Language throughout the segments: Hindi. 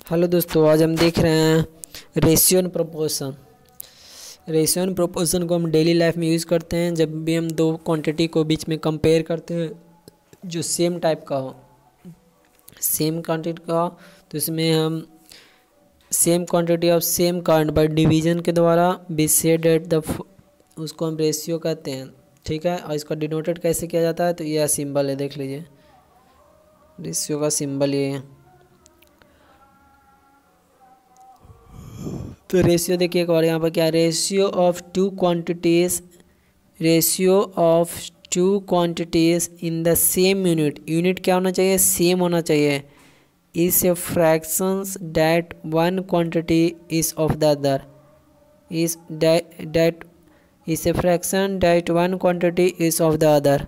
हेलो दोस्तों, आज हम देख रहे हैं ratio and proportion. Ratio and proportion को हम डेली लाइफ में यूज़ करते हैं जब भी हम दो क्वांटिटी को बीच में कंपेयर करते हैं जो सेम टाइप का हो, सेम क्वांटिटी का हो। तो इसमें हम same quantity of same kind by division के द्वारा बी सेड एट द उसको हम रेशियो कहते हैं। ठीक है, और इसका डिनोटेड कैसे किया जाता है, तो यह सिंबल है, देख लीजिए रेशियो का सिंबल ये है। तो रेशियो देखिए एक बार यहाँ पर क्या, ratio of two quantities, ratio of two quantities in the same unit. Unit क्या होना चाहिए, सेम होना चाहिए। Is a fractions that one quantity is of the other, is that is a fraction that one quantity is of the other.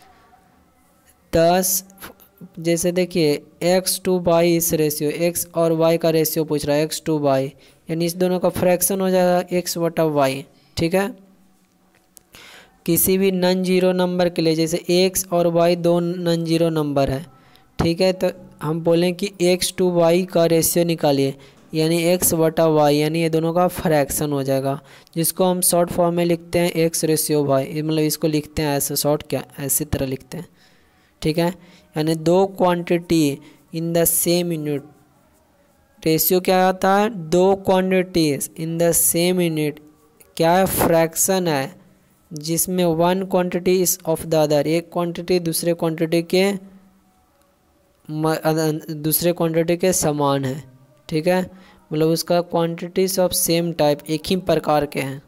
10 जैसे देखिए x टू वाई इस रेशियो, x और y का रेशियो पूछ रहा है, x टू वाई, यानी इस दोनों का फ्रैक्शन हो जाएगा x बटा वाई। ठीक है, किसी भी नॉन जीरो नंबर के लिए, जैसे x और y दो नॉन जीरो नंबर है, ठीक है, तो हम बोलें कि x टू y का रेशियो निकालिए, यानी x बटा वाई, यानी ये दोनों का फ्रैक्शन हो जाएगा, जिसको हम शॉर्ट फॉर्म में लिखते हैं x रेशियो y। मतलब इसको लिखते हैं ऐसे, शॉर्ट क्या ऐसी तरह लिखते हैं। ठीक है, यानी दो quantity in the same unit. Ratio क्या आता है, दो quantities in the same unit क्या है, फ्रैक्शन है, जिसमें one quantity is of the other, एक क्वांटिटी दूसरे क्वांटिटी के समान है। ठीक है, मतलब उसका क्वांटिटीज ऑफ सेम टाइप, एक ही प्रकार के हैं।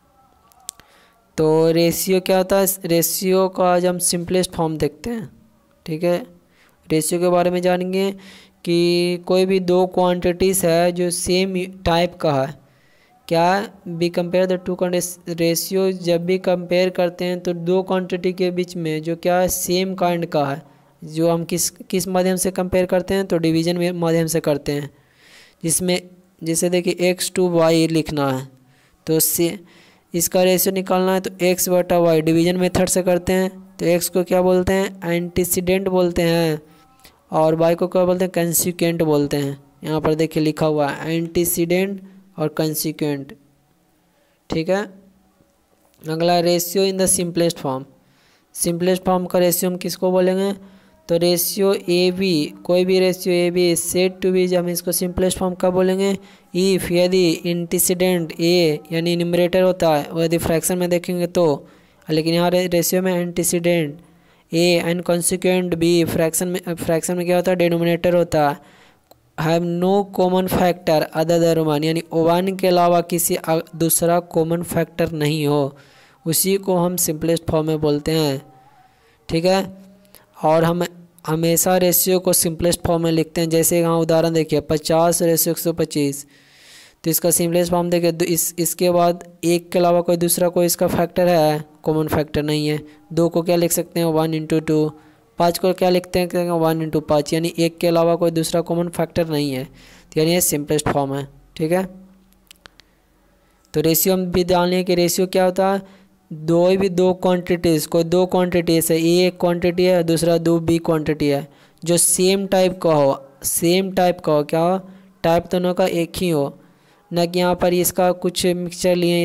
तो रेशियो क्या होता है, रेशियो का आज हम सिंपलेस्ट फॉर्म देखते हैं। ठीक है, रेशियो के बारे में जानेंगे कि कोई भी दो क्वांटिटीज़ है जो सेम टाइप का है, क्या be compare the two quantity. Ratio जब भी कंपेयर करते हैं तो दो क्वांटिटी के बीच में जो क्या है, सेम काइंड का है, जो हम किस माध्यम से कंपेयर करते हैं, तो डिवीजन में माध्यम से करते हैं। जिसमें जैसे देखिए x टू वाई लिखना है, तो से इसका रेशियो निकालना है, तो x बटा वाई डिवीजन मेथड से करते हैं। तो x को क्या बोलते हैं, एंटीसीडेंट बोलते हैं, और y को क्या बोलते हैं, कंसिक्वेंट बोलते हैं। यहाँ पर देखिए लिखा हुआ है एंटीसीडेंट और कंसिक्वेंट। ठीक है, अगला ratio in the simplest form. Simplest form का रेशियो हम किसको बोलेंगे, तो रेशियो ए बी, कोई भी ratio A B set to B, जब हम इसको सिंपलेस्ट फॉर्म का बोलेंगे, इफ़ यदि एंटीसीडेंट ए यानी न्यूमरेटर होता है, और यदि फ्रैक्शन में देखेंगे तो, लेकिन यहाँ रेशियो में antecedent A and consequent B, fraction में क्या होता है, डिनोमिनेटर होता है, have no common factor other than one, यानी वन के अलावा किसी दूसरा कॉमन फैक्टर नहीं हो, उसी को हम सिंपलेस्ट फॉर्म में बोलते हैं। ठीक है, और हम हमेशा रेशियो को सिंपलेस्ट फॉर्म में लिखते हैं। जैसे यहाँ उदाहरण देखिए 50/125, तो इसका सिंपलेस्ट फॉर्म देखिए, तो इसके बाद एक के अलावा कोई इसका फैक्टर है, कॉमन फैक्टर नहीं है। 2 को क्या लिख सकते हैं, 1/2। 5 को क्या लिखते हैं, 1/5, यानी एक के अलावा कोई दूसरा कॉमन फैक्टर नहीं है, तो यानी ये सिंपलेस्ट फॉर्म है। ठीक है, तो रेशियो हम भी जान लें कि रेशियो क्या होता है, दो क्वांटिटीज़, कोई दो क्वांटिटीज़ है, ए एक क्वांटिटी है, दूसरा दो बी क्वांटिटी है, जो सेम टाइप का हो, क्या हो, टाइप दोनों का एक ही हो, न कि यहाँ पर इसका कुछ मिक्सचर लिए,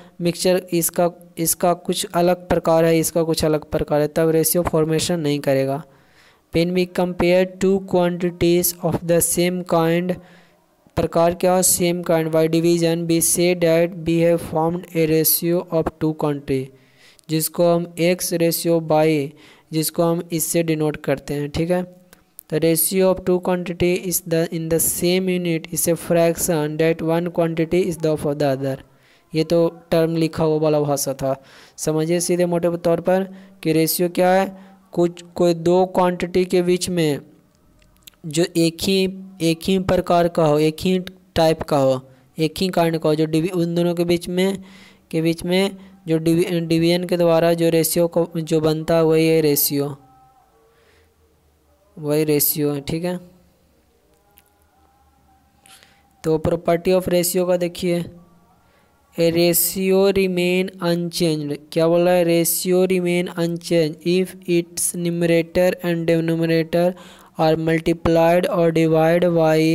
इसका कुछ अलग प्रकार है, इसका कुछ अलग प्रकार है, तब रेशियो फॉर्मेशन नहीं करेगा। When we compare two quantities of the same kind, प्रकार क्या, same kind, by division we say that we have formed a ratio of two quantity, जिसको हम x रेशियो बाई, जिसको हम इससे डिनोट करते हैं। ठीक है, The ratio of two quantity is in the same unit is a fraction that one quantity is the of the other। ये तो टर्म लिखा हुआ वाला भाषा था, समझिए सीधे मोटे तौर पर कि रेशियो क्या है, कोई दो क्वांटिटी के बीच में जो एक ही प्रकार का हो, एक ही टाइप का हो, एक ही काइंड का हो, जो उन दोनों के बीच में जो डिवीजन के द्वारा जो रेशियो को जो बनता है वही रेशियो है। ठीक है, तो प्रॉपर्टी ऑफ रेशियो का देखिए, ए रेशियो रिमेन अनचेंज्ड। क्या बोल रहा है, ratio remain unchange if its numerator and denominator are multiplied और divide by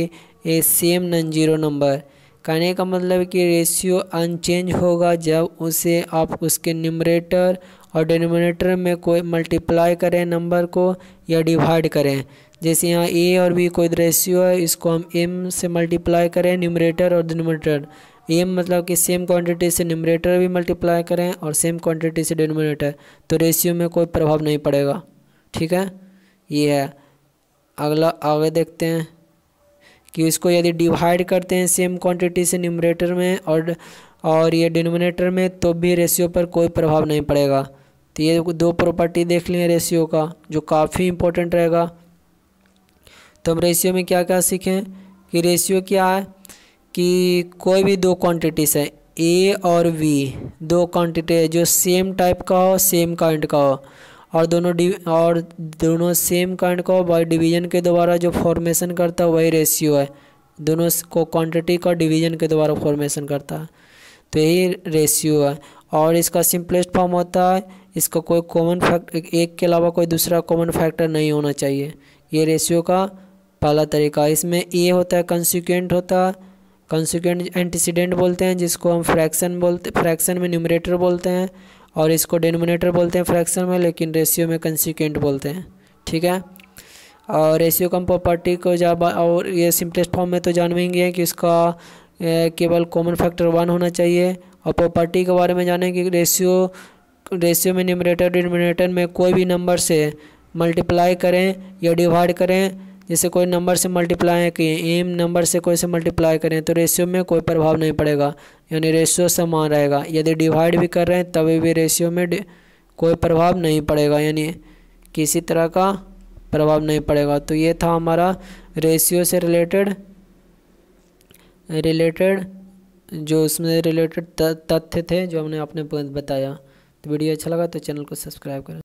a same non zero number. कहने का मतलब है कि रेशियो अनचेंज होगा जब उसे आप उसके न्यूमरेटर और डिनोमिनेटर में कोई मल्टीप्लाई करें नंबर को या डिवाइड करें। जैसे यहाँ ए और बी कोई रेशियो है, इसको हम एम से मल्टीप्लाई करें न्यूमरेटर और डिनोमिनेटर। एम मतलब कि सेम क्वांटिटी से न्यूमरेटर भी मल्टीप्लाई करें और सेम क्वांटिटी से डिनोमिनेटर, तो रेशियो में कोई प्रभाव नहीं पड़ेगा। ठीक है, ये है। अगला आगे देखते हैं कि इसको यदि डिवाइड करते हैं सेम क्वांटिटी से न्यूमरेटर में और ये डिनोमिनेटर में, तो भी रेशियो पर कोई प्रभाव नहीं पड़ेगा। तो ये दो प्रॉपर्टी देख लिए रेशियो का, जो काफ़ी इंपॉर्टेंट रहेगा। तो हम रेशियो में क्या क्या सीखें कि रेशियो क्या है कि कोई भी दो क्वांटिटीज़ है ए और वी, दो क्वांटिटी है जो सेम टाइप का हो, सेम काइंड का हो, और दोनों सेम काइंड का हो, बाई डिवीजन के द्वारा जो फॉर्मेशन करता है वही रेशियो है। दोनों को क्वांटिटी का डिवीजन के द्वारा फॉर्मेशन करता है, तो यही रेशियो है। और इसका सिंपलेस्ट फॉर्म होता है, इसका कोई कॉमन फैक्टर, एक के अलावा कोई दूसरा कॉमन फैक्टर नहीं होना चाहिए। ये रेशियो का पहला तरीका। इसमें ए होता है कंसिक्वेंट होता है, कंसिक्वेंट एंटीसीडेंट बोलते हैं, जिसको हम फ्रैक्शन में न्यूमरेटर बोलते हैं, और इसको डिनोमिनेटर बोलते हैं फ्रैक्शन में, लेकिन रेशियो में कंसिक्वेंट बोलते हैं। ठीक है, और रेशियो कम प्रॉपर्टी को जब, और ये सिंपलेस्ट फॉर्म में तो जानेंगे हैं कि इसका केवल कॉमन फैक्टर 1 होना चाहिए। और प्रॉपर्टी के बारे में जानेंगे कि रेशियो में न्यूमरेटर डिनोमिनेटर में कोई भी नंबर से मल्टीप्लाई करें या डिवाइड करें। जैसे कोई नंबर से मल्टीप्लाई किए, एम नंबर से कोई से मल्टीप्लाई करें, तो रेशियो में कोई प्रभाव नहीं पड़ेगा, यानी रेशियो समान रहेगा। यदि डिवाइड भी कर रहे हैं तभी भी रेशियो में कोई प्रभाव नहीं पड़ेगा, यानी किसी तरह का प्रभाव नहीं पड़ेगा। तो ये था हमारा रेशियो से रिलेटेड जो उसमें रिलेटेड तथ्य थे जो हमने आपने बताया। तो वीडियो अच्छा लगा तो चैनल को सब्सक्राइब करें।